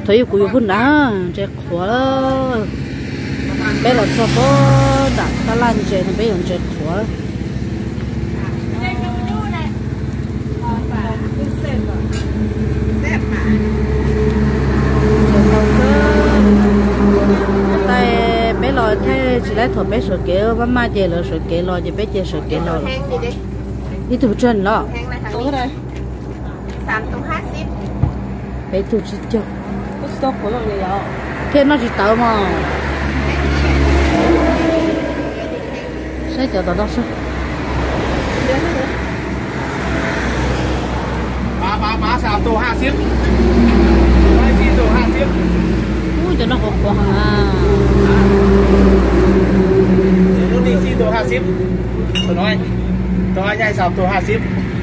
thấy của yêu nè chế khó bây giờ cho có đặt ta lan chế thì bây giờ chế khó tại bé lo thế chỉ lấy thổi bé sợi kéo và mai chế là sợi kéo lo thì bé chế sợi kéo lo đi từ trên lo tối đây 3 ตัว 50 bé từ chỉ cho có stock của nó nhiều thế nó chỉ tao mà sẽ cho tao đó sao ba 3 ตัว 50 4 ตัว 50 ui cho nó khó quá à lúc đi 4 ตัว 50 ตัวน้อยใหญ่3 ตัว 50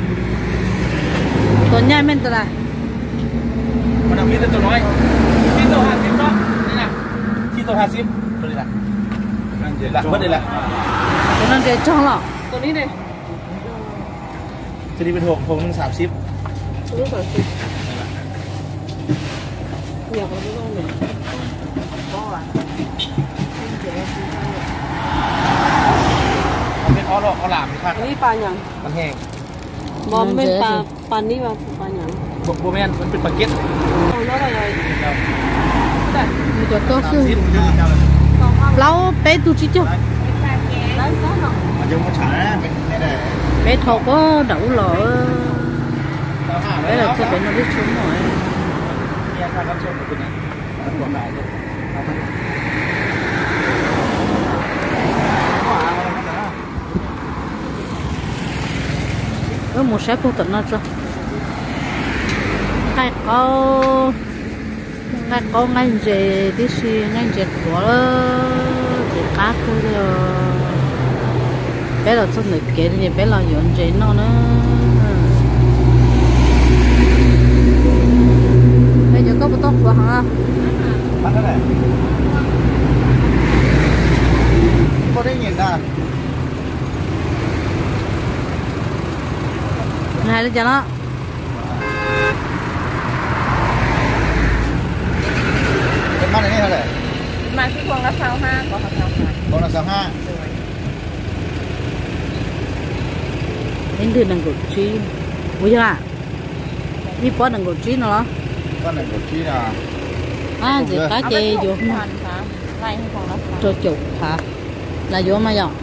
ตัวใหญ่แม่นตัวละมันมีแต่ตัวน้อย4 ตัว 50 เนาะนี่นะ4 ตัว 50ตัวนี้นะหลักเบิดเลยล่ะตัวนั้นเดี๋ยวช่องหรอตัวนี้เลยจะดีเป็น6 นึง 30 ตัวนี้30อยากเอาไปลองเลยก็อ่ะมันเป็นอ้อหลามนี่ครับนี่ปลาอย่างมันแห้งบอมเป็นปลานี่ว่าปลาอย่างโบแมนมันเป็นปลาเก็ตเอาแล้วอะไรแต่มีตัวโตขึ้น 30 เราไปดูจิจ้ะแล้วซ้อนหรอมันจะมาฉาเป็นไม่ได้ไปถกก็เดาหล่อไปเราจะเป็นอะไรชุ่มหน่อยมีอาการรับชมกับคุณนะมันกดหลายเลย một sếp phụ tận nó cho cái có ngành gì tí xí ngành gì của thì cá thôi rồi bé là rất là kén thì bé là dọn gì nó nữa bây giờ có một tóc của hả bắt thế này có thấy nhìn ra này là cho nó cái mắt này thế này mà cái con nó sao ha còn sao ha con là 25 đến từ đằng cổ chi bây giờ à đi qua đằng cổ chi nó con này của chi là à gì cá chê vô không lại còn nó cho chục hả là vô mà dòng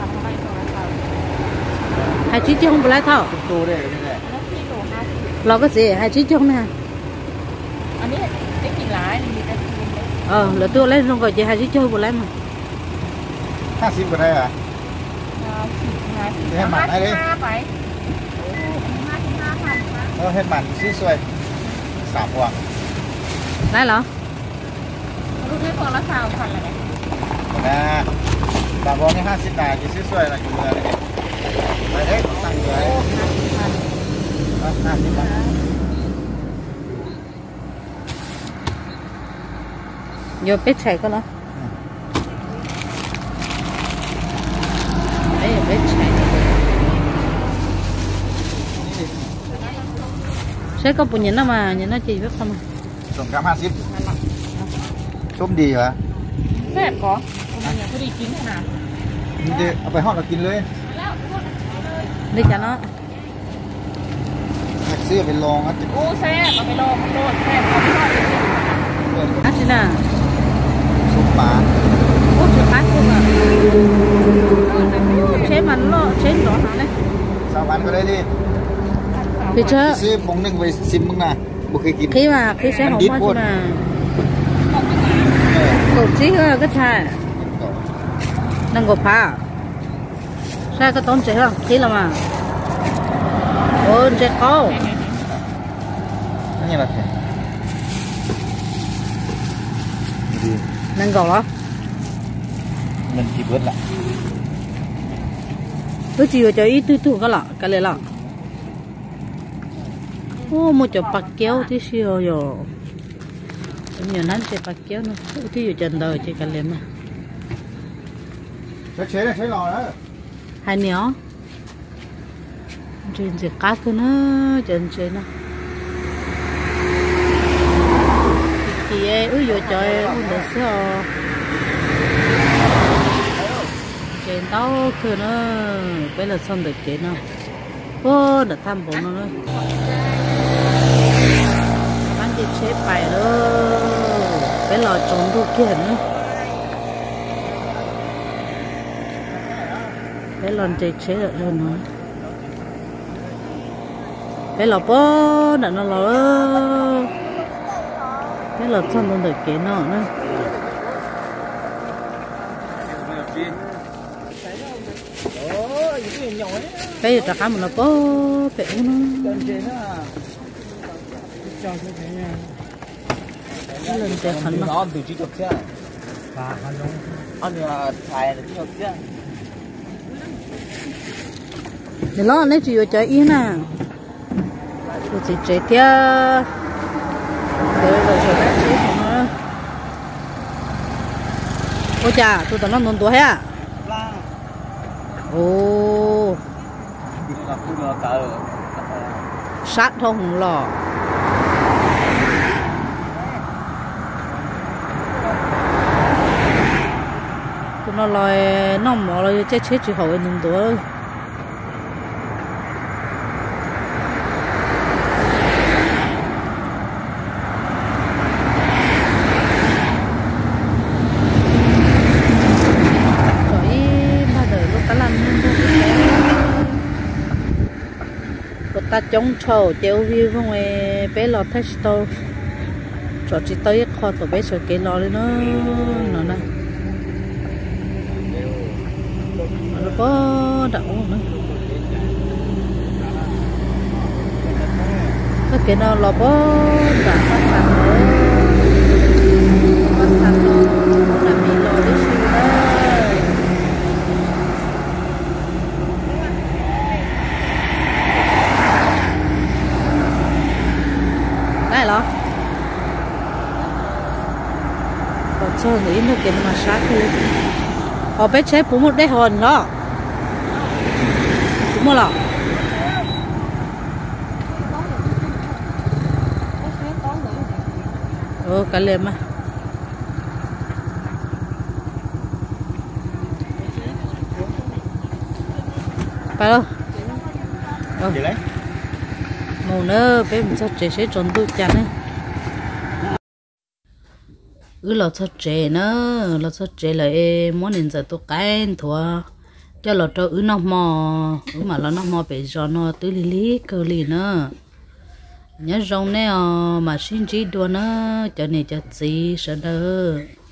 hai chiếc chứ không phải thao tô đây này lo cái gì hai chiếc chứ không nè anh biết cái gì lại là tôi lấy xong rồi chị hai chiếc chứ không lấy mà 50 của đây à hết mặt đây đi hết mặt xí xoay xả quàng lấy lọ lúc đấy còn nó sao phần là này nè bà bò cái 50 này thì xí xoay là nhiều người đấy đấy đấy tăng người 50 bạc vô bếp xài có nó đấy là bếp xài sẽ có bún nhìn nó mà nhìn nó chỉ biết không ส่งกรัม50ส้มดีเหรอแซ่บก่อมันอย่างพอดีกินขนาดนี่จะเอาไปห่อเรากินเลย đi cho nó เสื้อไปลองอ่ะโอ้แซ่บเอาไปลองโดนแซ่บเอาไปทอดเลย ăn gì nè ส้มปลา út chụp bát luôn à chế mà nó chế rõ hả đấy 3 วันก็ได้ดิ thì chứ ซื้อผงหนึ่งไปซิมมึงนะบุเคยกิน khi sẽ không có chứ mà cột chí cái thà đang gộp phá sao cái tốn chế không khí là mà ôi chế có นี่แหละดี đang gộp đó มันกี่เบิร์ดล่ะ tôi chỉ cho ít thứ cái lọ cái này lọ ô một chỗ bạc kéo tí xíu rồi nhiều nắng sẽ bạc kéo nữa tí ở trên đời chỉ cái này mà ใช้ใช้หล่อแล้ว hai nhỏ trên sẽ cá cơ nó trên nó kì chơi uống được sao chơi tao cứ nó bây giờ xong được chơi nó ô được tham bộ nó nữa ăn thì chế bài nữa bây giờ trốn đồ kia nữa bây giờ chơi chế được rồi nữa bây giờ bố đã nó lo bây giờ xong được chơi nó nữa bây giờ cả một nó có phải uống nó lần chơi khẩn mà nó từ chỉ được chứ anh là xài là chỉ được chứ để lo lấy chuyện chơi yên à tôi chỉ chơi theo rồi chơi nó ôi chà tôi tưởng nó nôn tuổi ha ồ sát không lò tụi nó lòi nó mỏ lòi chết chỉ hậu nung tuổi ta chống trầu chéo view không ai bé lọt test đâu cho chỉ tới kho tụi bé sợ cái lò lên nó này nó có đậu nữa cái nào lò bó đã phát sản nữa phát sản lò làm gì lò đi xíu đây này lo còn cho nghĩ nó cái mà sát đi họ bé chế cũng một đế hồn đó cũng một lọ cả liền mà phải không màu nữa bé mình sao chế sẽ tròn đôi chắn ấy là sao chế nữa là sao chế là muốn nên giờ tôi cái thua cho là cho nó mò mà là nó mò bị cho nó tưới lý cơ lì nữa nhớ rong nè mà xin chỉ đua nữa cho nên cho gì sợ đâu